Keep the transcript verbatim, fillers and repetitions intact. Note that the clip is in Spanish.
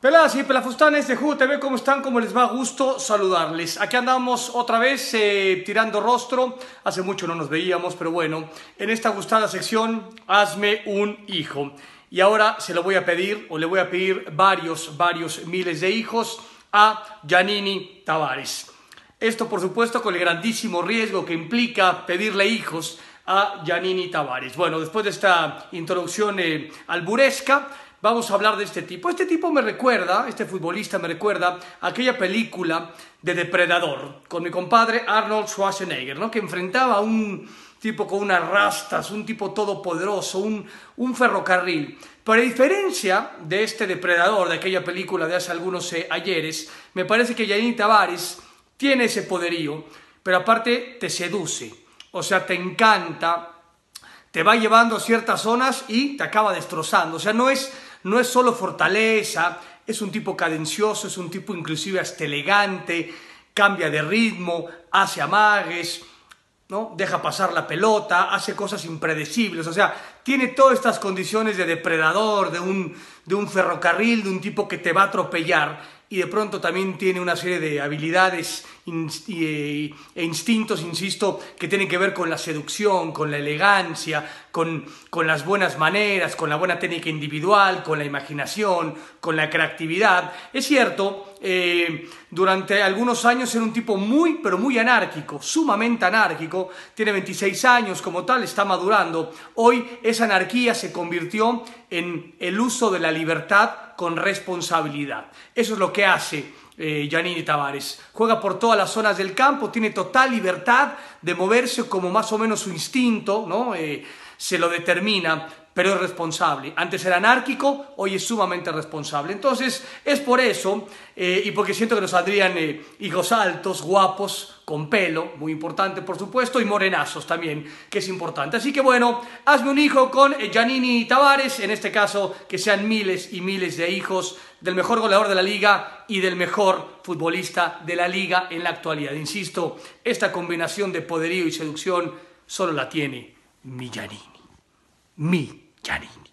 Peladas y pelafustanes de Jugo T V, ¿cómo están? ¿Cómo les va? Gusto saludarles. Aquí andamos otra vez eh, tirando rostro. Hace mucho no nos veíamos, pero bueno, en esta gustada sección, hazme un hijo. Y ahora se lo voy a pedir, o le voy a pedir varios, varios miles de hijos a Giannini Tavares. Esto, por supuesto, con el grandísimo riesgo que implica pedirle hijos a Giannini Tavares. Bueno, después de esta introducción eh, alburesca, vamos a hablar de este tipo. Este tipo me recuerda, este futbolista me recuerda a aquella película de Depredador, con mi compadre Arnold Schwarzenegger, ¿no? Que enfrentaba a un tipo con unas rastas, un tipo todopoderoso, un, un ferrocarril. Pero a diferencia de este Depredador, de aquella película de hace algunos eh, ayeres, me parece que Giannini Tavares tiene ese poderío, pero aparte te seduce, o sea, te encanta, te va llevando a ciertas zonas y te acaba destrozando. O sea, no es, no es solo fortaleza, es un tipo cadencioso, es un tipo inclusive hasta elegante, cambia de ritmo, hace amagues, ¿no? Deja pasar la pelota, hace cosas impredecibles. O sea, tiene todas estas condiciones de depredador, de un, de un ferrocarril, de un tipo que te va a atropellar. Y de pronto también tiene una serie de habilidades e instintos, insisto, que tienen que ver con la seducción, con la elegancia, con, con las buenas maneras, con la buena técnica individual, con la imaginación, con la creatividad. Es cierto, eh, durante algunos años era un tipo muy, pero muy anárquico, sumamente anárquico. Tiene veintiséis años como tal, está madurando. Hoy esa anarquía se convirtió en el uso de la libertad con responsabilidad. Eso es lo que hace eh, Giannini Tavares. Juega por todas las zonas del campo, tiene total libertad de moverse como más o menos su instinto, ¿no? Eh, se lo determina, pero es responsable. Antes era anárquico, hoy es sumamente responsable. Entonces, es por eso, eh, y porque siento que nos saldrían eh, hijos altos, guapos, con pelo, muy importante por supuesto, y morenazos también, que es importante. Así que bueno, hazme un hijo con eh, Giannini Tavares, en este caso que sean miles y miles de hijos del mejor goleador de la liga y del mejor futbolista de la liga en la actualidad. Insisto, esta combinación de poderío y seducción solo la tiene mi Giannini. Mi Giannini.